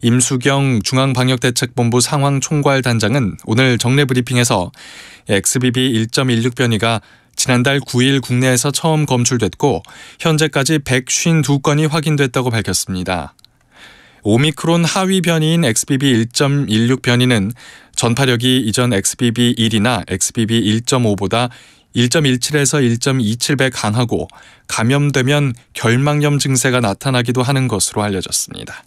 임수경 중앙방역대책본부 상황총괄단장은 오늘 정례 브리핑에서 XBB 1.16 변이가 지난달 9일 국내에서 처음 검출됐고 현재까지 152건이 확인됐다고 밝혔습니다. 오미크론 하위 변이인 XBB 1.16 변이는 전파력이 이전 XBB1이나 XBB 1.5보다 1.17에서 1.27배 강하고 감염되면 결막염 증세가 나타나기도 하는 것으로 알려졌습니다.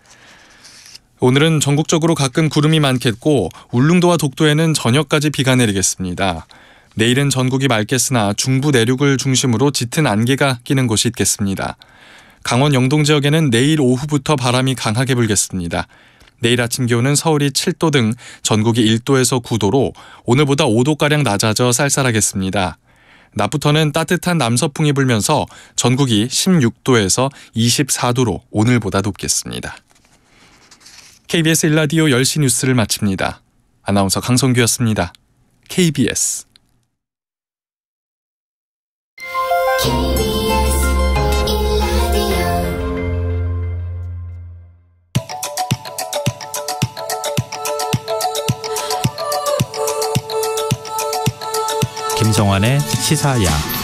오늘은 전국적으로 가끔 구름이 많겠고 울릉도와 독도에는 저녁까지 비가 내리겠습니다. 내일은 전국이 맑겠으나 중부 내륙을 중심으로 짙은 안개가 끼는 곳이 있겠습니다. 강원 영동 지역에는 내일 오후부터 바람이 강하게 불겠습니다. 내일 아침 기온은 서울이 7도 등 전국이 1도에서 9도로 오늘보다 5도가량 낮아져 쌀쌀하겠습니다. 낮부터는 따뜻한 남서풍이 불면서 전국이 16도에서 24도로 오늘보다 높겠습니다. KBS 1라디오 10시 뉴스를 마칩니다. 아나운서 강성규였습니다. KBS 김성환의 시사야.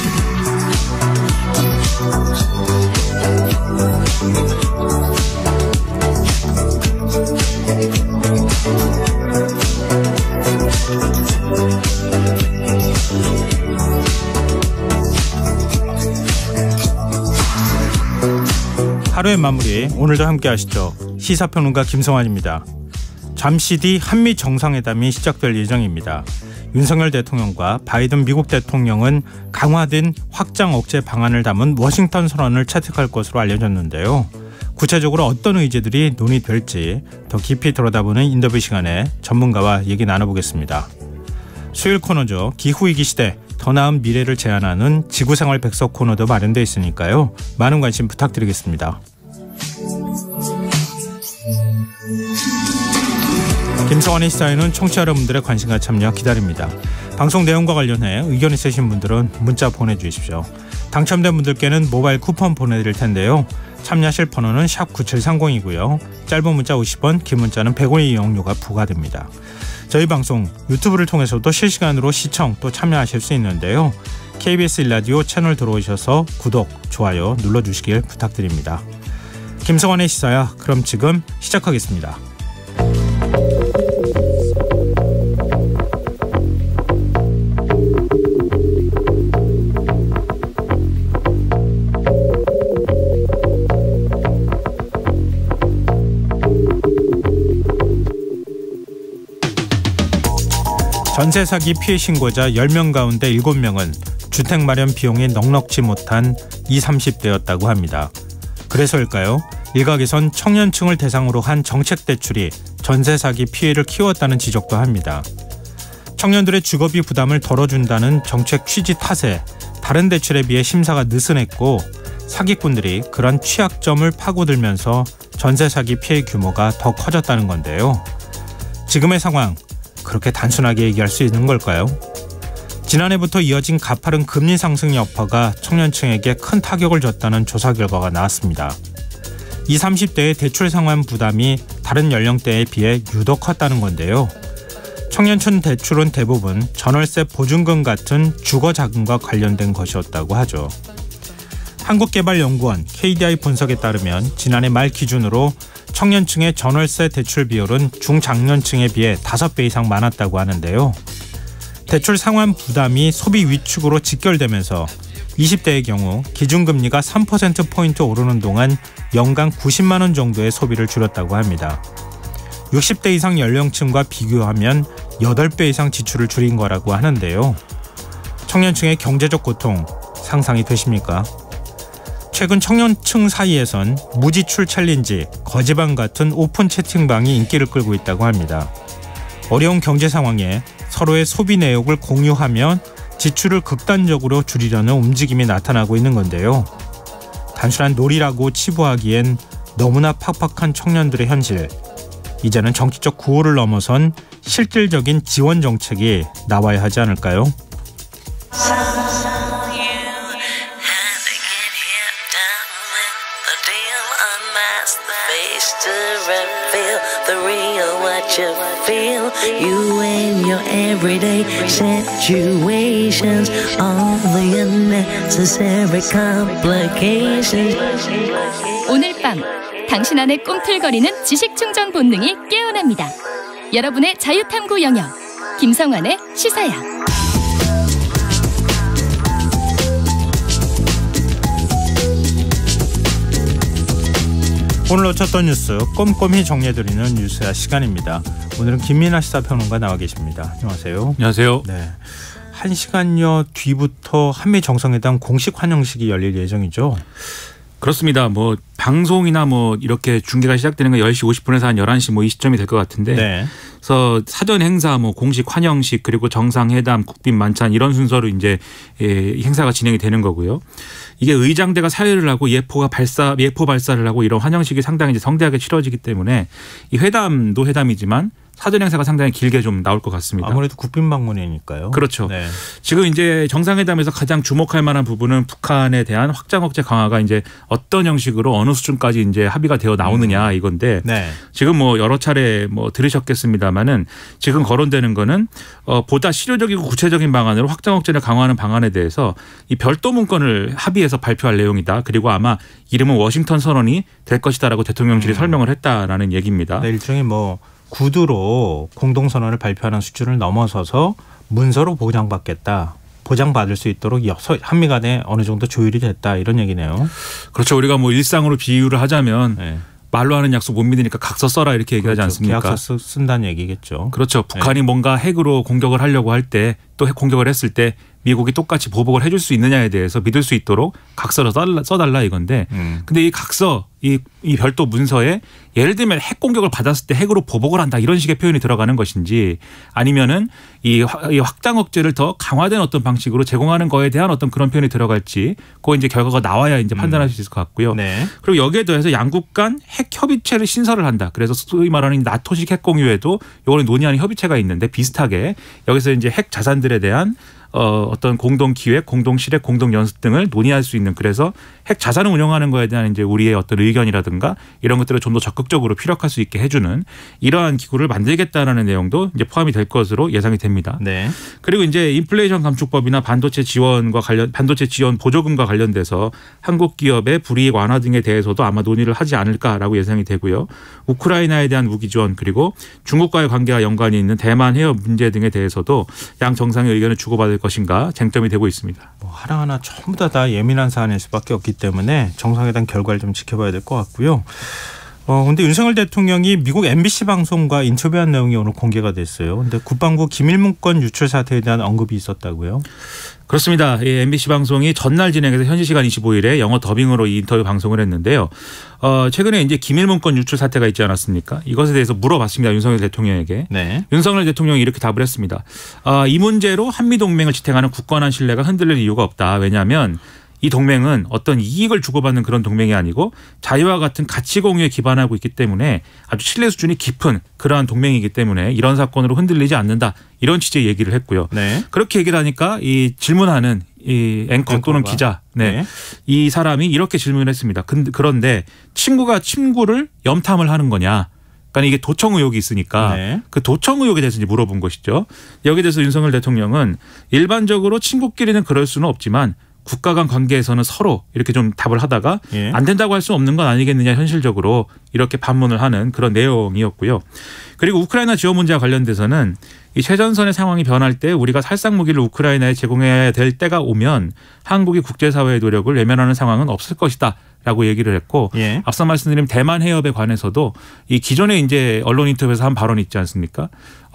하루의 마무리, 오늘도 함께 하시죠. 시사평론가 김성환입니다. 잠시 뒤 한미 정상회담이 시작될 예정입니다. 윤석열 대통령과 바이든 미국 대통령은 강화된 확장 억제 방안을 담은 워싱턴 선언을 채택할 것으로 알려졌는데요. 구체적으로 어떤 의제들이 논의될지 더 깊이 들여다보는 인터뷰 시간에 전문가와 얘기 나눠보겠습니다. 수요일 코너죠. 기후위기 시대 더 나은 미래를 제안하는 지구생활 백석 코너도 마련되어 있으니까요. 많은 관심 부탁드리겠습니다. 김성환의 시사에는 청취자 여러분들의 관심과 참여 기다립니다. 방송 내용과 관련해 의견 있으신 분들은 문자 보내주십시오. 당첨된 분들께는 모바일 쿠폰 보내드릴 텐데요. 참여하실 번호는 샵 9730이고요. 짧은 문자 50원, 긴 문자는 100원의 이용료가 부과됩니다. 저희 방송 유튜브를 통해서도 실시간으로 시청 또 참여하실 수 있는데요. KBS 1라디오 채널 들어오셔서 구독, 좋아요 눌러주시길 부탁드립니다. 김성환의 시사야, 그럼 지금 시작하겠습니다. 전세 사기 피해 신고자 10명 가운데 7명은 주택 마련 비용이 넉넉지 못한 20, 30대였다고 합니다. 그래서일까요? 일각에선 청년층을 대상으로 한 정책 대출이 전세 사기 피해를 키웠다는 지적도 합니다. 청년들의 주거비 부담을 덜어준다는 정책 취지 탓에 다른 대출에 비해 심사가 느슨했고 사기꾼들이 그런 취약점을 파고들면서 전세 사기 피해 규모가 더 커졌다는 건데요. 지금의 상황 그렇게 단순하게 얘기할 수 있는 걸까요? 지난해부터 이어진 가파른 금리 상승 여파가 청년층에게 큰 타격을 줬다는 조사 결과가 나왔습니다. 20, 30대의 대출 상환 부담이 다른 연령대에 비해 유독 컸다는 건데요. 청년층 대출은 대부분 전월세 보증금 같은 주거자금과 관련된 것이었다고 하죠. 한국개발연구원 KDI 분석에 따르면 지난해 말 기준으로 청년층의 전월세 대출 비율은 중장년층에 비해 5배 이상 많았다고 하는데요. 대출 상환 부담이 소비 위축으로 직결되면서 20대의 경우 기준금리가 3%포인트 오르는 동안 연간 90만 원 정도의 소비를 줄였다고 합니다. 60대 이상 연령층과 비교하면 8배 이상 지출을 줄인 거라고 하는데요. 청년층의 경제적 고통 상상이 되십니까? 최근 청년층 사이에선 무지출 챌린지, 거지방 같은 오픈 채팅방이 인기를 끌고 있다고 합니다. 어려운 경제 상황에 서로의 소비 내역을 공유하며 지출을 극단적으로 줄이려는 움직임이 나타나고 있는 건데요. 단순한 놀이라고 치부하기엔 너무나 팍팍한 청년들의 현실. 이제는 정치적 구호를 넘어선 실질적인 지원 정책이 나와야 하지 않을까요? face to feel the real what you feel. You and your everyday situations, all the unnecessary complications. 오늘 밤 당신 안의 꿈틀거리는 지식 충전 본능이 깨어납니다. 여러분의 자유탐구 영역 김성환의 시사야. 오늘 놓쳤던 뉴스 꼼꼼히 정리해드리는 뉴스야 시간입니다. 오늘은 김민아 시사평론가 나와 계십니다. 안녕하세요. 안녕하세요. 네, 1시간여 뒤부터 한미 정상회담 공식 환영식이 열릴 예정이죠. 그렇습니다. 뭐 방송이나 뭐 이렇게 중계가 시작되는 건 10시 50분에서 한 11시 뭐 이 시점이 될 것 같은데 네. 그래서 사전 행사 뭐 공식 환영식 그리고 정상회담 국빈 만찬 이런 순서로 이제 행사가 진행이 되는 거고요. 이게 의장대가 사회를 하고 예포 발사를 하고 이런 환영식이 상당히 이제 성대하게 치러지기 때문에 이 회담도 회담이지만 사전 행사가 상당히 길게 좀 나올 것 같습니다. 아무래도 국빈 방문이니까요. 그렇죠. 네. 지금 이제 정상회담에서 가장 주목할 만한 부분은 북한에 대한 확장 억제 강화가 이제 어떤 형식으로 어느 수준까지 이제 합의가 되어 나오느냐 이건데 네. 지금 뭐 여러 차례 뭐 들으셨겠습니다만은 지금 거론되는 거는 보다 실효적이고 구체적인 방안으로 확장 억제를 강화하는 방안에 대해서 이 별도 문건을 합의해서 발표할 내용이다. 그리고 아마 이름은 워싱턴 선언이 될 것이다라고 대통령실이 설명을 했다라는 얘기입니다. 네, 일종의 뭐 구두로 공동선언을 발표하는 수준을 넘어서서 문서로 보장받을 수 있도록 한미 간에 어느 정도 조율이 됐다 이런 얘기네요. 그렇죠. 우리가 뭐 일상으로 비유를 하자면 네. 말로 하는 약속 못 믿으니까 각서 써라 이렇게 얘기하지 그렇죠. 않습니까? 계약서 쓴다는 얘기겠죠. 그렇죠. 북한이 뭔가 핵으로 공격을 하려고 할 때 또 핵 공격을 했을 때 미국이 똑같이 보복을 해줄 수 있느냐에 대해서 믿을 수 있도록 각서를 써달라 이건데 근데 이 각서 이 별도 문서에 예를 들면 핵 공격을 받았을 때 핵으로 보복을 한다 이런 식의 표현이 들어가는 것인지 아니면은 이 확장 억제를 더 강화된 어떤 방식으로 제공하는 거에 대한 어떤 그런 표현이 들어갈지 그거 이제 결과가 나와야 이제 판단할 수 있을 것 같고요. 네. 그리고 여기에 더해서 양국 간 핵 협의체를 신설을 한다. 그래서 소위 말하는 나토식 핵 공유에도 요거는 논의하는 협의체가 있는데 비슷하게 여기서 이제 핵 자산들에 대한 어떤 공동 기획, 공동 실행, 공동 연습 등을 논의할 수 있는 그래서 핵 자산을 운영하는 거에 대한 이제 우리의 어떤 의견이라든가 이런 것들을 좀 더 적극적으로 피력할 수 있게 해주는 이러한 기구를 만들겠다라는 내용도 이제 포함이 될 것으로 예상이 됩니다. 네. 그리고 이제 인플레이션 감축법이나 반도체 지원 보조금과 관련돼서 한국 기업의 불이익 완화 등에 대해서도 아마 논의를 하지 않을까라고 예상이 되고요. 우크라이나에 대한 무기 지원 그리고 중국과의 관계와 연관이 있는 대만 해협 문제 등에 대해서도 양 정상의 의견을 주고받을 것인가 쟁점이 되고 있습니다. 뭐 하나하나 전부 다 예민한 사안일 수밖에 없기 때문에 정상회담 결과를 좀 지켜봐야 될 것 같고요. 근데 윤석열 대통령이 미국 MBC 방송과 인터뷰한 내용이 오늘 공개가 됐어요. 근데 국방부 기밀문건 유출 사태에 대한 언급이 있었다고요? 그렇습니다. MBC 방송이 전날 진행해서 현지 시간 25일에 영어 더빙으로 이 인터뷰 방송을 했는데요. 최근에 이제 기밀문건 유출 사태가 있지 않았습니까? 이것에 대해서 물어봤습니다. 윤석열 대통령에게. 네. 윤석열 대통령이 이렇게 답을 했습니다. 이 문제로 한미동맹을 지탱하는 굳건한 신뢰가 흔들릴 이유가 없다. 왜냐하면 이 동맹은 어떤 이익을 주고받는 그런 동맹이 아니고 자유와 같은 가치 공유에 기반하고 있기 때문에 아주 신뢰 수준이 깊은 그러한 동맹이기 때문에 이런 사건으로 흔들리지 않는다. 이런 취지의 얘기를 했고요. 네. 그렇게 얘기를 하니까 이 질문하는 이 앵커 또는 기자 네. 이 사람이 이렇게 질문을 했습니다. 그런데 친구가 친구를 염탐을 하는 거냐. 그러니까 이게 도청 의혹이 있으니까 네. 그 도청 의혹에 대해서 이제 물어본 것이죠. 여기에 대해서 윤석열 대통령은 일반적으로 친구끼리는 그럴 수는 없지만 국가 간 관계에서는 서로 이렇게 좀 답을 하다가 안 된다고 할 수 없는 건 아니겠느냐 현실적으로 이렇게 반문을 하는 그런 내용이었고요. 그리고 우크라이나 지원 문제와 관련돼서는 이 최전선의 상황이 변할 때 우리가 살상 무기를 우크라이나에 제공해야 될 때가 오면 한국이 국제사회의 노력을 외면하는 상황은 없을 것이다. 라고 얘기를 했고 앞서 말씀드린 대만 해협에 관해서도 이 기존에 이제 언론 인터뷰에서 한 발언이 있지 않습니까?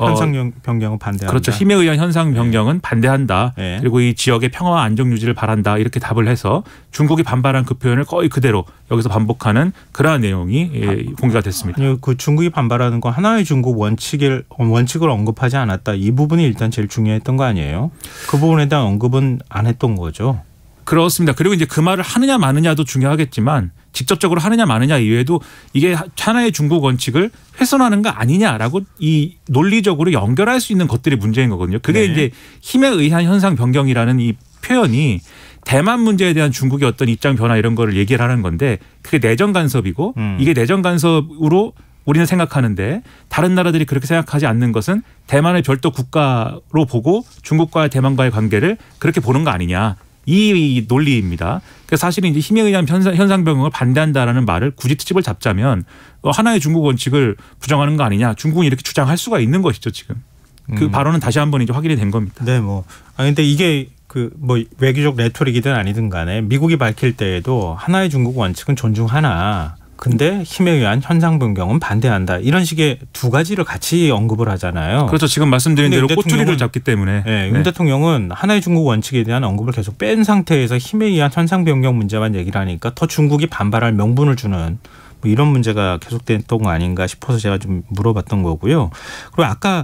현상 변경은 반대한다. 그렇죠. 힘에 의한 현상 변경은 반대한다. 그리고 이 지역의 평화와 안정 유지를 바란다. 이렇게 답을 해서 중국이 반발한 그 표현을 거의 그대로 여기서 반복하는 그러한 내용이 공개가 됐습니다. 아니, 그 중국이 반발하는 건 하나의 중국 원칙을 언급하지 않았다. 이 부분이 일단 제일 중요했던 거 아니에요? 그 부분에 대한 언급은 안 했던 거죠. 그렇습니다. 그리고 이제 그 말을 하느냐 마느냐도 중요하겠지만 직접적으로 하느냐 마느냐 이외에도 이게 하나의 중국 원칙을 훼손하는 거 아니냐라고 이 논리적으로 연결할 수 있는 것들이 문제인 거거든요. 그게 이제 힘에 의한 현상 변경이라는 이 표현이 대만 문제에 대한 중국의 어떤 입장 변화 이런 거를 얘기를 하는 건데 그게 내정 간섭이고 이게 내정 간섭으로 우리는 생각하는데 다른 나라들이 그렇게 생각하지 않는 것은 대만을 별도 국가로 보고 중국과 대만과의 관계를 그렇게 보는 거 아니냐. 이 논리입니다. 그래서 사실은 이제 힘에 의한 현상 변경을 반대한다라는 말을 굳이 트집을 잡자면 하나의 중국 원칙을 부정하는 거 아니냐. 중국은 이렇게 주장할 수가 있는 것이죠 지금. 그 발언은 다시 한번 이제 확인이 된 겁니다. 네, 근데 이게 외교적 레토릭이든 아니든 간에 미국이 밝힐 때에도 하나의 중국 원칙은 존중하나. 근데 힘에 의한 현상 변경은 반대한다. 이런 식의 두 가지를 같이 언급을 하잖아요. 그렇죠. 지금 말씀드린 대로 꼬투리를 잡기 때문에. 네, 윤 대통령은 하나의 중국 원칙에 대한 언급을 계속 뺀 상태에서 힘에 의한 현상 변경 문제만 얘기를 하니까 더 중국이 반발할 명분을 주는 이런 문제가 계속됐던 거 아닌가 싶어서 제가 좀 물어봤던 거고요. 그리고 아까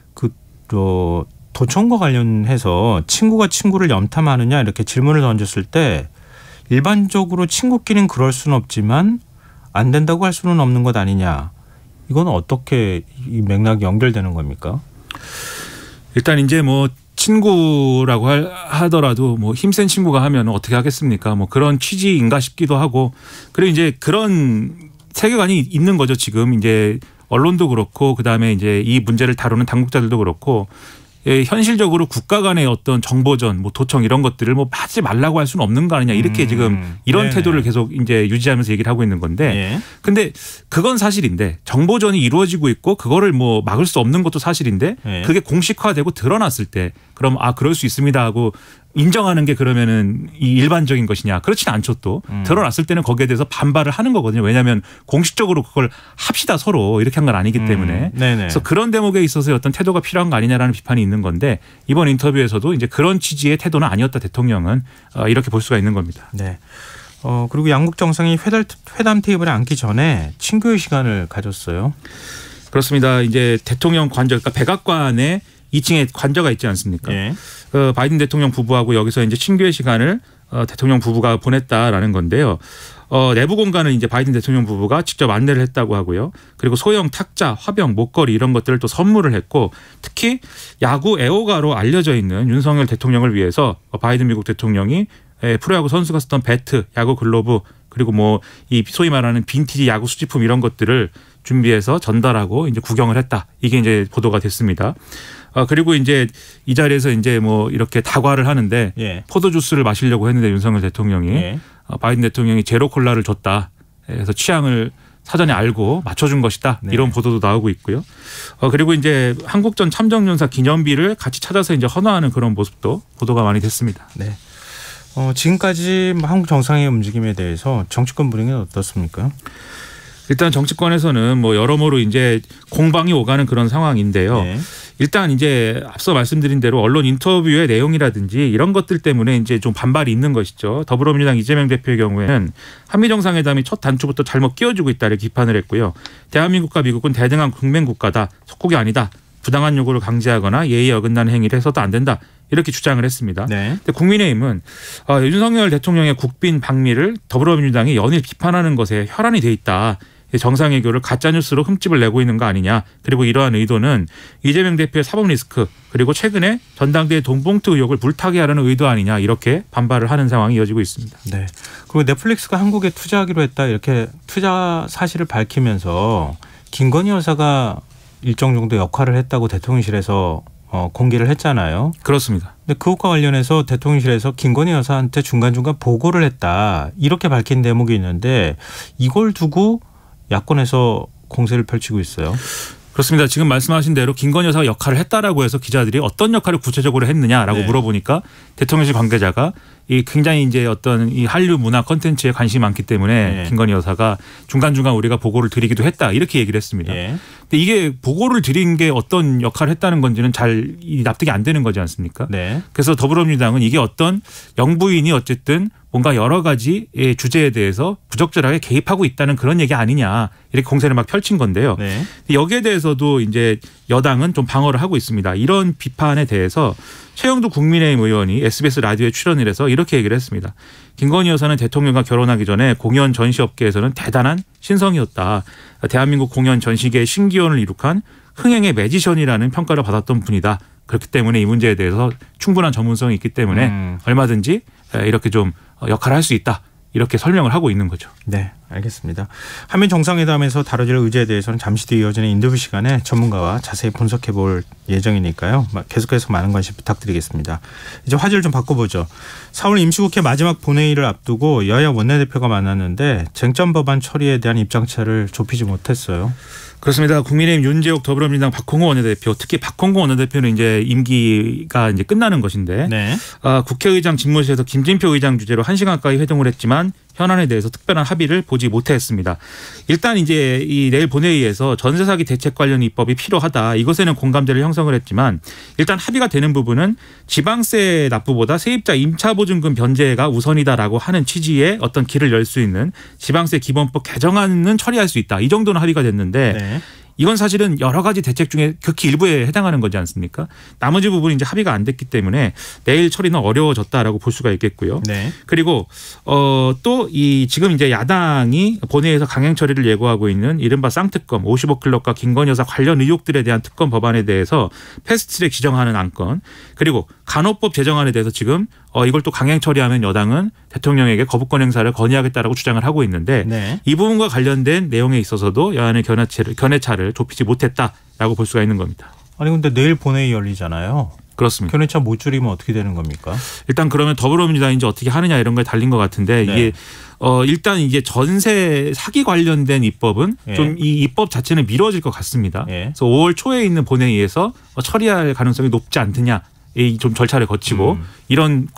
도청과 관련해서 친구가 친구를 염탐하느냐 이렇게 질문을 던졌을 때 일반적으로 친구끼리는 그럴 수는 없지만 안 된다고 할 수는 없는 것 아니냐. 이건 어떻게 이 맥락이 연결되는 겁니까? 일단 이제 친구라고 하더라도 힘센 친구가 하면 어떻게 하겠습니까? 그런 취지인가 싶기도 하고. 그리고 이제 그런 세계관이 있는 거죠. 지금 이제 언론도 그렇고 그다음에 이제 이 문제를 다루는 당국자들도 그렇고 현실적으로 국가 간의 어떤 정보전, 도청 이런 것들을 하지 말라고 할 수는 없는 거 아니냐 이렇게 지금 이런 네네. 태도를 계속 이제 유지하면서 얘기를 하고 있는 건데, 근데 그건 사실인데 정보전이 이루어지고 있고 그거를 막을 수 없는 것도 사실인데 그게 공식화되고 드러났을 때 그럼 그럴 수 있습니다 하고 인정하는 게 그러면은 이 일반적인 것이냐? 그렇지는 않죠 또. 드러났을 때는 거기에 대해서 반발을 하는 거거든요. 왜냐하면 공식적으로 그걸 합시다 서로 이렇게 한 건 아니기 때문에. 그래서 그런 대목에 있어서 어떤 태도가 필요한 거 아니냐라는 비판이 있는 건데 이번 인터뷰에서도 이제 그런 취지의 태도는 아니었다 대통령은 이렇게 볼 수가 있는 겁니다. 네. 그리고 양국 정상이 회담 테이블에 앉기 전에 친교의 시간을 가졌어요. 그렇습니다. 이제 대통령 관저, 그러니까 백악관에 2층에 관저가 있지 않습니까? 바이든 대통령 부부하고 여기서 이제 친교의 시간을 대통령 부부가 보냈다라는 건데요. 내부 공간을 이제 바이든 대통령 부부가 직접 안내를 했다고 하고요. 그리고 소형 탁자, 화병, 목걸이 이런 것들을 또 선물을 했고 특히 야구 애호가로 알려져 있는 윤석열 대통령을 위해서 바이든 미국 대통령이 프로야구 선수가 쓰던 배트, 야구 글로브 그리고 이 소위 말하는 빈티지 야구 수집품 이런 것들을 준비해서 전달하고 이제 구경을 했다. 이게 이제 보도가 됐습니다. 그리고 이제 이 자리에서 이제 이렇게 다과를 하는데 포도 주스를 마시려고 했는데 윤석열 대통령이 바이든 대통령이 제로 콜라를 줬다. 그래서 취향을 사전에 알고 맞춰준 것이다. 이런 보도도 나오고 있고요. 그리고 이제 한국전 참정연사 기념비를 같이 찾아서 이제 헌화하는 그런 모습도 보도가 많이 됐습니다. 네. 지금까지 한국 정상의 움직임에 대해서 정치권 분위기는 어떻습니까? 일단 정치권에서는 여러모로 이제 공방이 오가는 그런 상황인데요. 일단 이제 앞서 말씀드린 대로 언론 인터뷰의 내용이라든지 이런 것들 때문에 이제 좀 반발이 있는 것이죠. 더불어민주당 이재명 대표의 경우에는 한미 정상회담이 첫 단추부터 잘못 끼워주고 있다 이렇게 비판을 했고요. 대한민국과 미국은 대등한 국맹 국가다. 속국이 아니다. 부당한 요구를 강제하거나 예의에 어긋나는 행위를 해서도 안 된다. 이렇게 주장을 했습니다. 근데 국민의힘은 윤석열 대통령의 국빈 방미를 더불어민주당이 연일 비판하는 것에 혈안이 돼 있다. 정상외교를 가짜뉴스로 흠집을 내고 있는 거 아니냐. 그리고 이러한 의도는 이재명 대표의 사법 리스크 그리고 최근에 전당대회 돈봉투 의혹을 물타기 하려는 의도 아니냐. 이렇게 반발을 하는 상황이 이어지고 있습니다. 네. 그리고 넷플릭스가 한국에 투자하기로 했다. 이렇게 투자 사실을 밝히면서 김건희 여사가 일정 정도 역할을 했다고 대통령실에서 공개를 했잖아요. 그렇습니다. 근데 그것과 관련해서 대통령실에서 김건희 여사한테 중간중간 보고를 했다. 이렇게 밝힌 대목이 있는데 이걸 두고 야권에서 공세를 펼치고 있어요. 그렇습니다. 지금 말씀하신 대로 김건희 여사가 역할을 했다라고 해서 기자들이 어떤 역할을 구체적으로 했느냐라고 물어보니까 대통령실 관계자가 이 굉장히 이제 어떤 이 한류 문화 콘텐츠에 관심이 많기 때문에 김건희 여사가 중간중간 우리가 보고를 드리기도 했다 이렇게 얘기를 했습니다. 근데 이게 보고를 드린 게 어떤 역할을 했다는 건지는 잘 납득이 안 되는 거지 않습니까? 그래서 더불어민주당은 이게 어떤 영부인이 어쨌든 뭔가 여러 가지 주제에 대해서 부적절하게 개입하고 있다는 그런 얘기 아니냐 이렇게 공세를 막 펼친 건데요. 여기에 대해서도 이제 여당은 좀 방어를 하고 있습니다. 이런 비판에 대해서 최영두 국민의힘 의원이 SBS 라디오에 출연을 해서 이렇게 얘기를 했습니다. 김건희 여사는 대통령과 결혼하기 전에 공연 전시업계에서는 대단한 신성이었다. 대한민국 공연 전시계의 신기원을 이룩한 흥행의 매지션이라는 평가를 받았던 분이다. 그렇기 때문에 이 문제에 대해서 충분한 전문성이 있기 때문에 얼마든지 이렇게 좀 역할을 할 수 있다. 이렇게 설명을 하고 있는 거죠. 네, 알겠습니다. 한미 정상회담에서 다뤄질 의제에 대해서는 잠시 뒤에 이어지는 인터뷰 시간에 전문가와 자세히 분석해 볼 예정이니까요. 계속해서 많은 관심 부탁드리겠습니다. 이제 화제를 좀 바꿔보죠. 4월 임시국회 마지막 본회의를 앞두고 여야 원내대표가 만났는데 쟁점 법안 처리에 대한 입장차를 좁히지 못했어요. 그렇습니다. 국민의힘 윤재욱 더불어민주당 박홍호 원내대표, 특히 박홍호 원내대표는 이제 임기가 이제 끝나는 것인데 네. 국회의장 집무실에서 김진표 의장 주재로 1시간 가까이 회동을 했지만 현안에 대해서 특별한 합의를 보지 못했습니다. 일단 이제 이 내일 본회의에서 전세 사기 대책 관련 입법이 필요하다. 이것에는 공감대를 형성을 했지만 일단 합의가 되는 부분은 지방세 납부보다 세입자 임차보증금 변제가 우선이다라고 하는 취지의 어떤 길을 열 수 있는 지방세 기본법 개정안은 처리할 수 있다. 이 정도는 합의가 됐는데 네. 이건 사실은 여러 가지 대책 중에 극히 일부에 해당하는 거지 않습니까? 나머지 부분이 이제 합의가 안 됐기 때문에 내일 처리는 어려워졌다라고 볼 수가 있겠고요. 네. 그리고 또 이 지금 이제 야당이 본회의에서 강행 처리를 예고하고 있는 이른바 쌍특검 55 클럽과 김건희 여사 관련 의혹들에 대한 특검 법안에 대해서 패스트트랙 지정하는 안건, 그리고 간호법 제정안에 대해서 지금 이걸 또 강행 처리하면 여당은 대통령에게 거부권 행사를 건의하겠다라고 주장을 하고 있는데 네. 이 부분과 관련된 내용에 있어서도 여야의 견해차를 좁히지 못했다라고 볼 수가 있는 겁니다. 아니 근데 내일 본회의 열리잖아요. 그렇습니다. 견해차 못 줄이면 어떻게 되는 겁니까? 일단 그러면 더불어민주당이 이제 어떻게 하느냐 이런 거에 달린 것 같은데 네. 이게 일단 이게 전세 사기 관련된 입법은 예. 좀 이 입법 자체는 미뤄질 것 같습니다. 예. 그래서 5월 초에 있는 본회의에서 처리할 가능성이 높지 않느냐. 좀 절차를 거치고 이런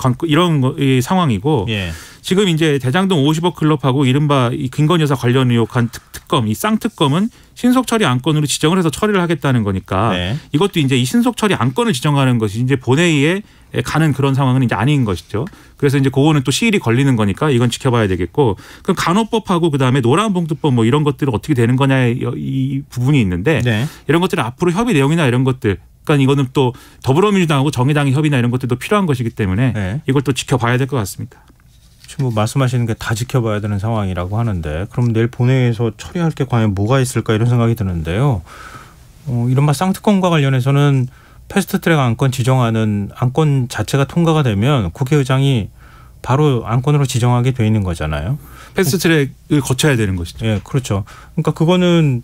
상황이고 예. 지금 이제 대장동 50억 클럽하고 이른바 이 김건희 여사 관련 의혹한 특검, 이 쌍특검은 신속 처리 안건으로 지정을 해서 처리를 하겠다는 거니까 네. 이것도 이제 이 신속 처리 안건을 지정하는 것이 이제 본회의에 가는 그런 상황은 이제 아닌 것이죠. 그래서 이제 그거는 또 시일이 걸리는 거니까 이건 지켜봐야 되겠고, 그럼 간호법하고 그다음에 노란봉투법 뭐 이런 것들은 어떻게 되는 거냐 이 부분이 있는데 네. 이런 것들은 앞으로 협의 내용이나 이런 것들, 그러니까 이거는 또 더불어민주당하고 정의당의 협의나 이런 것들도 필요한 것이기 때문에 네. 이걸 또 지켜봐야 될 것 같습니다. 지금 뭐 말씀하시는 게 다 지켜봐야 되는 상황이라고 하는데 그럼 내일 본회의에서 처리할 게 과연 뭐가 있을까 이런 생각이 드는데요. 이른바 쌍특검과 관련해서는 패스트트랙 안건 지정하는 안건 자체가 통과가 되면 국회의장이 바로 안건으로 지정하게 돼 있는 거잖아요. 패스트트랙을 거쳐야 되는 것이죠. 예, 그렇죠. 그러니까 그거는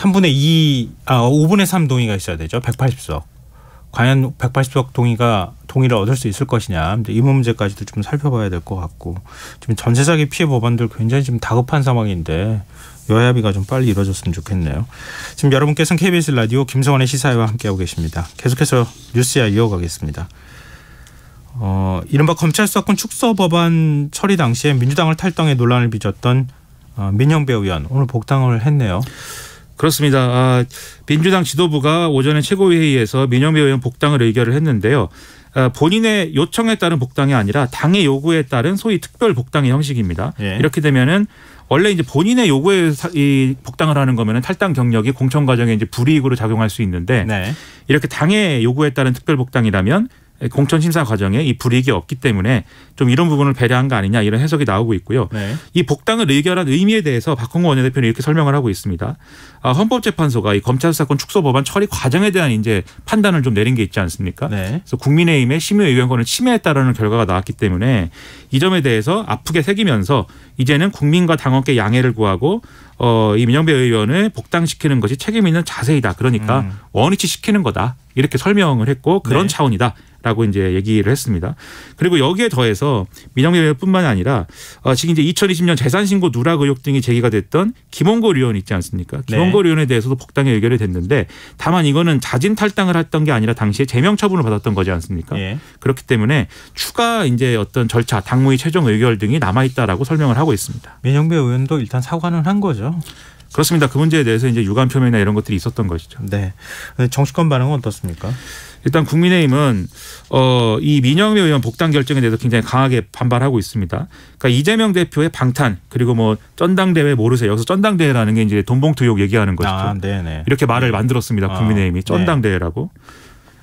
5분의 3 동의가 있어야 되죠. 180석. 과연 180석 동의를 얻을 수 있을 것이냐. 이 문제까지도 좀 살펴봐야 될 것 같고, 지금 전세 사기 피해 법안들 굉장히 지금 다급한 상황인데 여야 합의가 좀 빨리 이루어졌으면 좋겠네요. 지금 여러분께서는 KBS 라디오 김성환의 시사회와 함께하고 계십니다. 계속해서 뉴스야 이어가겠습니다. 이른바 검찰 수사권 축소 법안 처리 당시에 민주당을 탈당해 논란을 빚었던 민영배 의원 오늘 복당을 했네요. 그렇습니다. 민주당 지도부가 오전에 최고회의에서 민영배 의원 복당을 의결을 했는데요. 본인의 요청에 따른 복당이 아니라 당의 요구에 따른 소위 특별 복당의 형식입니다. 예. 이렇게 되면은 원래 이제 본인의 요구에 이 복당을 하는 거면은 탈당 경력이 공천 과정에 이제 불이익으로 작용할 수 있는데 네. 이렇게 당의 요구에 따른 특별 복당이라면 공천 심사 과정에 이 불이익이 없기 때문에 좀 이런 부분을 배려한 거 아니냐 이런 해석이 나오고 있고요. 네. 이 복당을 의결한 의미에 대해서 박홍호 원내대표는 이렇게 설명을 하고 있습니다. 헌법재판소가 이 검찰 수사권 축소 법안 처리 과정에 대한 이제 판단을 좀 내린 게 있지 않습니까? 네. 그래서 국민의힘의 심의의원권을 침해했다라는 결과가 나왔기 때문에 이 점에 대해서 아프게 새기면서 이제는 국민과 당원께 양해를 구하고 이 민영배 의원을 복당시키는 것이 책임 있는 자세이다. 그러니까 원위치 시키는 거다. 이렇게 설명을 했고 그런 네. 차원이다. 라고 이제 얘기를 했습니다. 그리고 여기에 더해서 민영배 의원뿐만 아니라 지금 이제 2020년 재산신고 누락 의혹 등이 제기가 됐던 김홍걸 의원 있지 않습니까? 김홍걸 의원에 대해서도 복당에 의결이 됐는데 다만 이거는 자진 탈당을 했던 게 아니라 당시에 제명 처분을 받았던 거지 않습니까? 예. 그렇기 때문에 추가 이제 어떤 절차, 당무의 최종 의결 등이 남아 있다라고 설명을 하고 있습니다. 민영배 의원도 일단 사과는 한 거죠. 그렇습니다. 그 문제에 대해서 이제 유감 표명이나 이런 것들이 있었던 것이죠. 네. 정치권 반응은 어떻습니까? 일단 국민의힘은 이 민영배 의원 복당 결정에 대해서 굉장히 강하게 반발하고 있습니다. 그러니까 이재명 대표의 방탄 그리고 뭐 전당대회 모르세요. 여기서 전당대회라는 게 이제 돈봉투 의혹 얘기하는 것이죠. 네네. 이렇게 말을 만들었습니다. 국민의힘이 전당대회라고.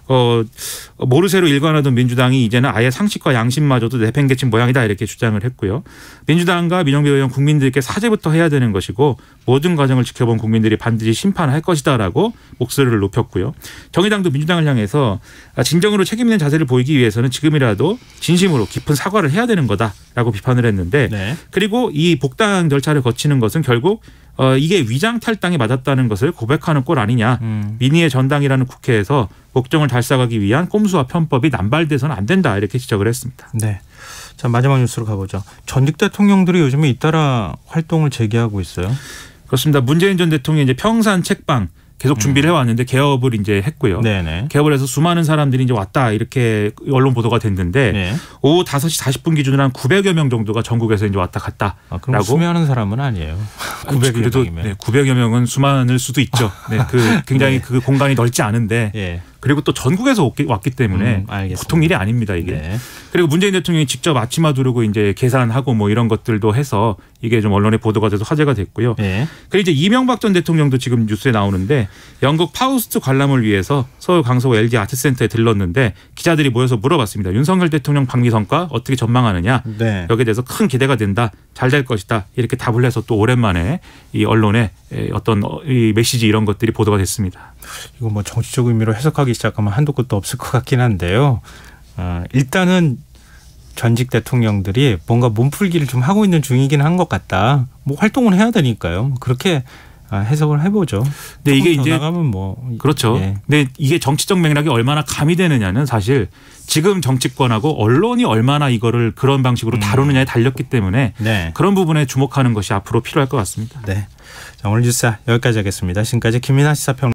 모르쇠로 일관하던 민주당이 이제는 아예 상식과 양심마저도 내팽개친 모양이다 이렇게 주장을 했고요. 민주당과 민영배 의원 국민들께 사죄부터 해야 되는 것이고 모든 과정을 지켜본 국민들이 반드시 심판할 것이다라고 목소리를 높였고요. 정의당도 민주당을 향해서 진정으로 책임 있는 자세를 보이기 위해서는 지금이라도 진심으로 깊은 사과를 해야 되는 거다라고 비판을 했는데 네. 그리고 이 복당 절차를 거치는 것은 결국 이게 위장 탈당에 맞았다는 것을 고백하는 꼴 아니냐. 민의의 전당이라는 국회에서 목적을 달성하기 위한 꼼수와 편법이 남발돼서는 안 된다 이렇게 지적을 했습니다. 네. 자, 마지막 뉴스로 가보죠. 전직 대통령들이 요즘에 잇따라 활동을 재개하고 있어요. 그렇습니다. 문재인 전 대통령이 이제 평산 책방 계속 준비를 해왔는데 개업을 이제 했고요. 네네. 개업을 해서 수많은 사람들이 이제 왔다 이렇게 언론 보도가 됐는데 네. 오후 5시 40분 기준으로 한 900여 명 정도가 전국에서 이제 왔다 갔다. 그럼 수많은 사람은 아니에요. 900여 명이면. 네, 900여 명은 수많을 수도 있죠. 네, 굉장히 네. 그 공간이 넓지 않은데. 예. 그리고 또 전국에서 왔기 때문에 보통 일이 아닙니다 이게. 네. 그리고 문재인 대통령이 직접 앞치마 두르고 이제 계산하고 뭐 이런 것들도 해서 이게 좀 언론에 보도가 돼서 화제가 됐고요. 네. 그리고 이제 이명박 전 대통령도 지금 뉴스에 나오는데 영국 파우스트 관람을 위해서 서울 강서구 LG 아트센터에 들렀는데 기자들이 모여서 물어봤습니다. 윤석열 대통령 방미 성과 어떻게 전망하느냐. 네. 여기에 대해서 큰 기대가 된다. 잘 될 것이다. 이렇게 답을 해서 또 오랜만에 이 언론에 어떤 이 메시지 이런 것들이 보도가 됐습니다. 이거 뭐 정치적 의미로 해석하기 시작하면 한도 끝도 없을 것 같긴 한데요. 일단은 전직 대통령들이 뭔가 몸풀기를 좀 하고 있는 중이긴 한 것 같다. 뭐 활동을 해야 되니까요. 그렇게 해석을 해보죠. 근데 이게 이제 나가면 뭐 그렇죠. 예. 근데 이게 정치적 맥락이 얼마나 가미되느냐는 사실 지금 정치권하고 언론이 얼마나 이거를 그런 방식으로 다루느냐에 달렸기 때문에 네. 그런 부분에 주목하는 것이 앞으로 필요할 것 같습니다. 네. 자, 오늘 뉴스 여기까지 하겠습니다. 지금까지 김민하 시사평